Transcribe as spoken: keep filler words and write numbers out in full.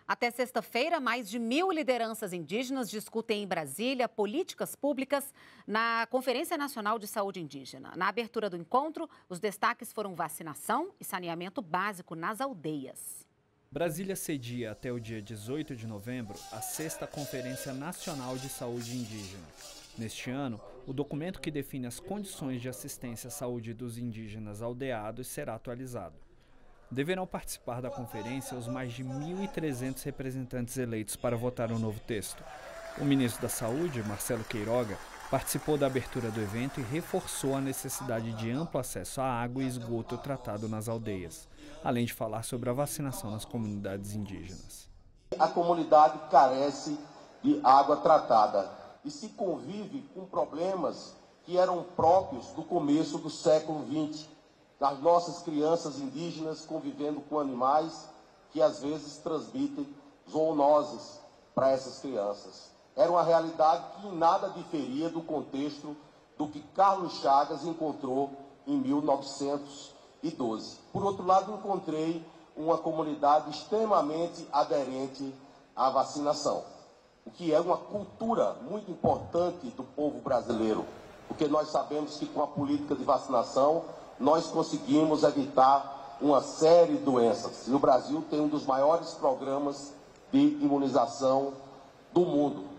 Até sexta-feira, mais de mil lideranças indígenas discutem em Brasília políticas públicas na Conferência Nacional de Saúde Indígena. Na abertura do encontro, os destaques foram vacinação e saneamento básico nas aldeias. Brasília cedia até o dia dezoito de novembro a sexta Conferência Nacional de Saúde Indígena. Neste ano, o documento que define as condições de assistência à saúde dos indígenas aldeados será atualizado. Deverão participar da conferência os mais de mil e trezentos representantes eleitos para votar o novo texto. O ministro da Saúde, Marcelo Queiroga, participou da abertura do evento e reforçou a necessidade de amplo acesso à água e esgoto tratado nas aldeias, além de falar sobre a vacinação nas comunidades indígenas. A comunidade carece de água tratada e se convive com problemas que eram próprios do começo do século vinte. Das nossas crianças indígenas convivendo com animais que às vezes transmitem zoonoses para essas crianças. Era uma realidade que em nada diferia do contexto do que Carlos Chagas encontrou em mil novecentos e doze. Por outro lado, encontrei uma comunidade extremamente aderente à vacinação, o que é uma cultura muito importante do povo brasileiro, porque nós sabemos que com a política de vacinação nós conseguimos evitar uma série de doenças. E o Brasil tem um dos maiores programas de imunização do mundo.